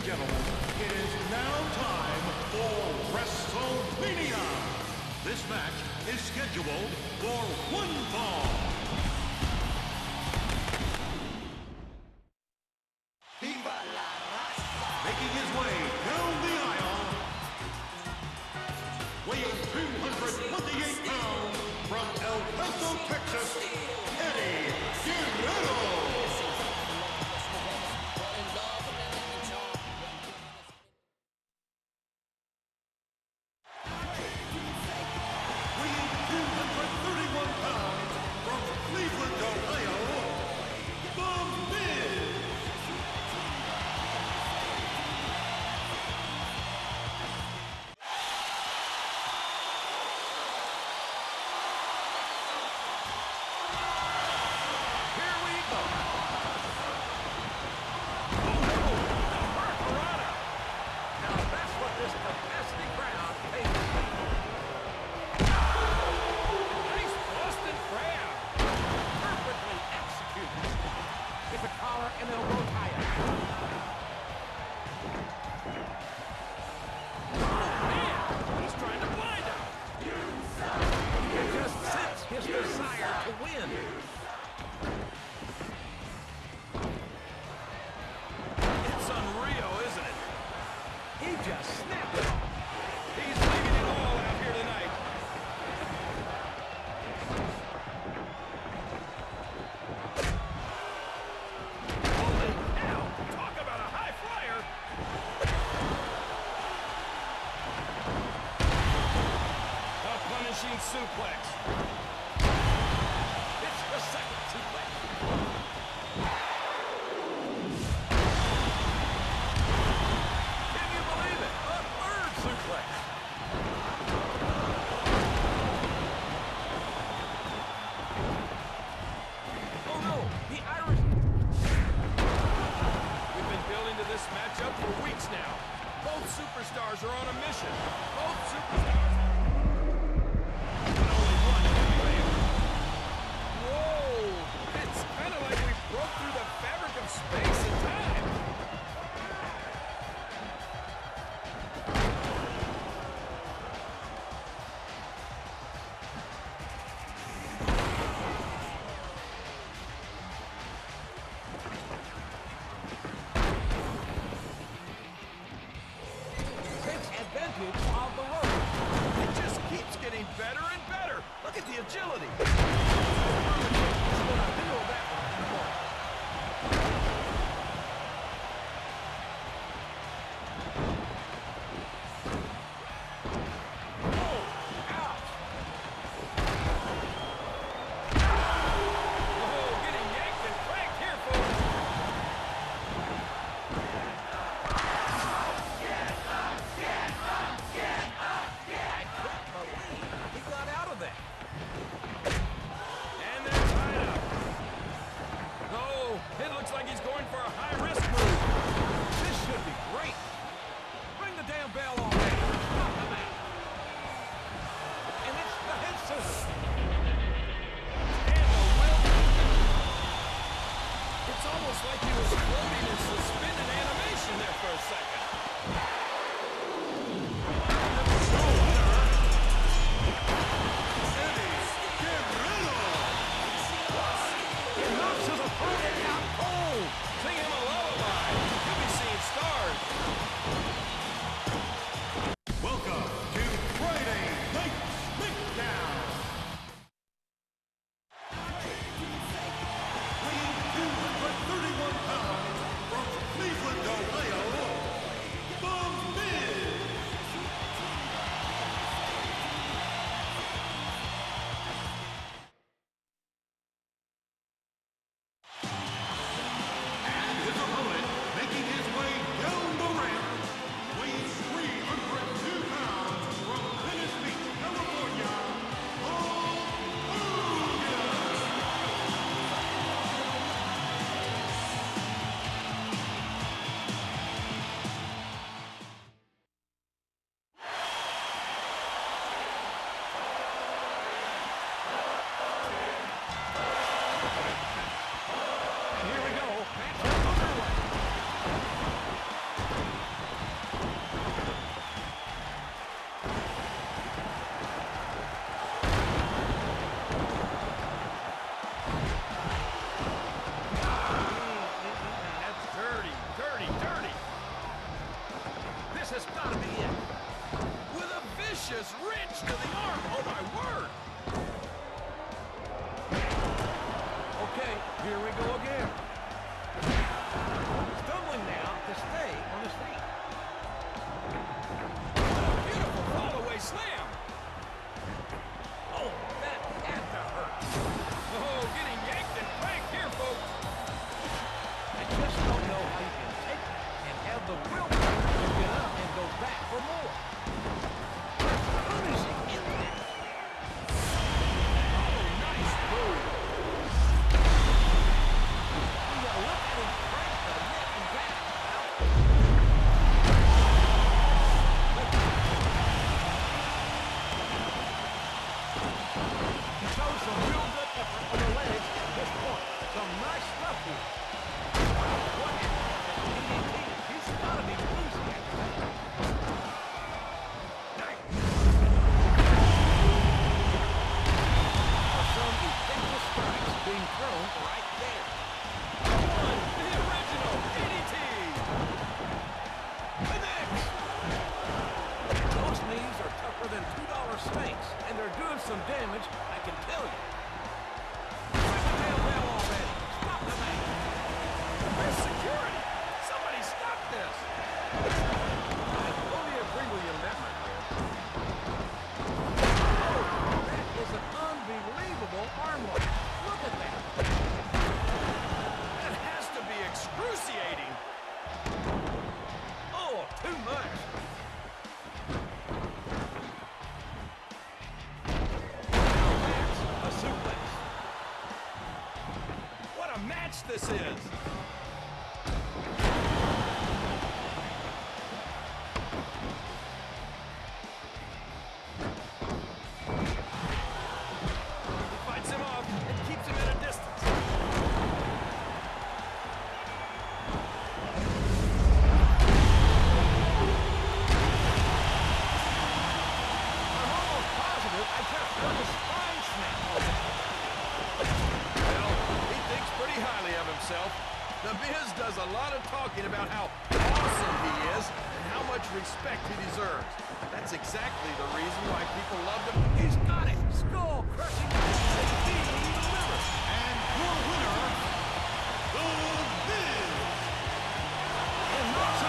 gentlemen, it is now time for WrestleMania. This match is scheduled for one fall. Making his way down the aisle, weighing 228 pounds, from El Paso, Texas, Eddie Guerrero. Weighing 231 pounds, from Cleveland, Ohio, The Miz. Suplex. It's the second suplex. Can you believe it? A third suplex. Oh no, the Irish. We've been building to this matchup for weeks now. Both superstars are on a mission. Both superstars. Space and time. Takes advantage of the rope. It just keeps getting better and better. Look at the agility. tremendous wrench to the arm. Oh, my word. Okay, here we go again. Stumbling now to stay on his feet. Beautiful fall-away slam. Oh, that had to hurt. Oh, getting yanked and pranked here, folks. I just don't know how you can take it and have the willpower to get up and go back for more. Punishing impact. Oh, nice move. You gotta look at him crank the neck and back. He shows some real good effort on the legs at this point. Some nice stuff here. What happened at DDT? He's gotta be losing after that. Nice. Some effective strikes being thrown right there. One, the original DDT. Connects. Those knees are tougher than $2 steaks, and they're doing some damage, I can tell you. Second bell already. Stop the match. Where's security? Somebody stop this. I fully agree with you on that, my friend. That is an unbelievable armlock. Look at that. That has to be excruciating. Oh, too much. Now that's a suplex. What a match this is. He fights him off and keeps him at a distance. I'm almost positive I just got a spine snap on it. Well, he thinks pretty highly of himself. The Miz does a lot of talking about how awesome he is and how much respect he deserves. That's exactly the reason why people love him. He's got it. Skull crushing. He delivers. And your winner, The Miz. And knocks